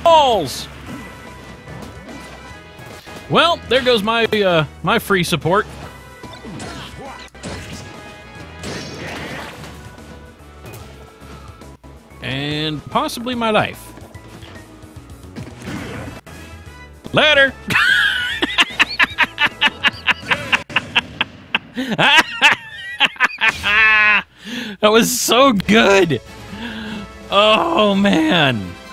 balls! Well, there goes my my free support. And possibly my life. Later! That was so good! Oh, man!